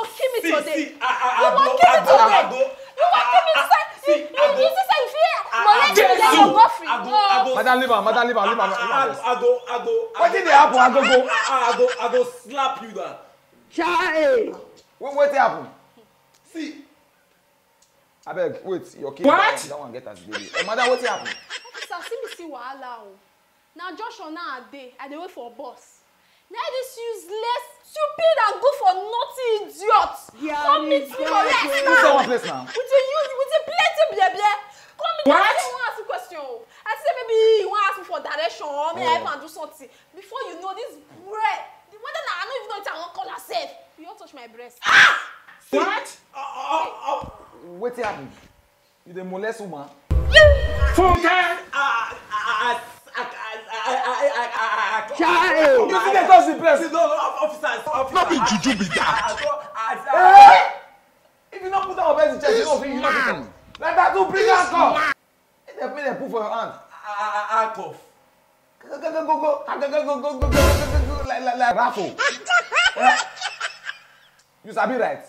kill me today. You want kill me today. You want kill me today. You say you fear. Molest me your boyfriend. Madam, leave her. I go. What did they happen? I go slap you down. Chai. What happen? See. I beg, wait, your kid. What? That one get us baby. Madam, what happen? Officer, see me see wahala o. Now Joshua now a day, I dey wait for bus. Now this useless, stupid and good for nothing idiot. Yeah, Come meet me correct Who's now. someone place now? With a plenty blah. Come meet me. What? I say wan ask you question o. I say maybe you wan ask me for direction or may I help am do something. Before you know this bread, whether na I no even know if I wan call herself. You wan touch my breast. What? What happen? You dey molest woman? Funke! Chai. You see they touch the place? No, officer. Not be juju be that. If you not put our best in chest, you don't feel you not put them. Like that, to bring her come. They put for your hand. I cough. Go, like raffle. You sabi right?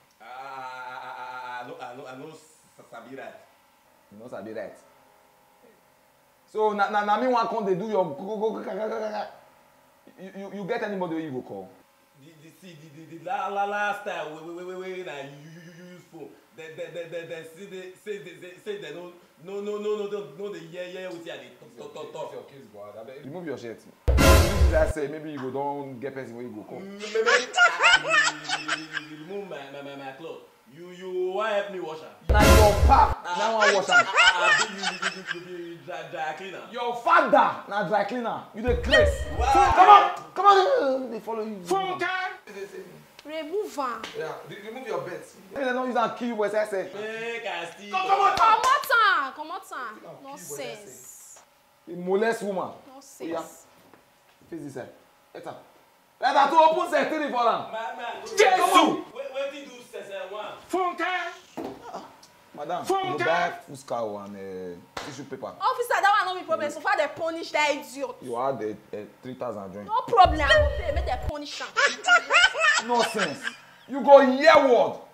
I know sabi right. You know sabi right. So na me wan come dey do your go. You get anybody wey you go call? The last time when I use phone, they say they no they hear wetin I dey talk. Your case, boy. Remove your shirt. This is I say maybe you go don get person wey you go call. Remove my clothes. You wan help me wash am? Na your pap na wan wash am. You dry cleaner. Your father na dry cleaner. You dey craze. Come on. They follow you. Funke! Remove am. Yeah, remove your bet. Maybe they don't use am kill you, but I say. Make I still. Comot am. Nonsense. You molest woman. Nonsense. Yeah. Face this side. Let her to open secretary for am. Jesus! Wetin do sese one? Funke! Madam, Funke! you buy food cow and tissue paper. Officer, that one no be problem. So far they punish that idiot. You add 3,000 join. No problem. I go pay. Make they punish am. Nonsense. You go hear word.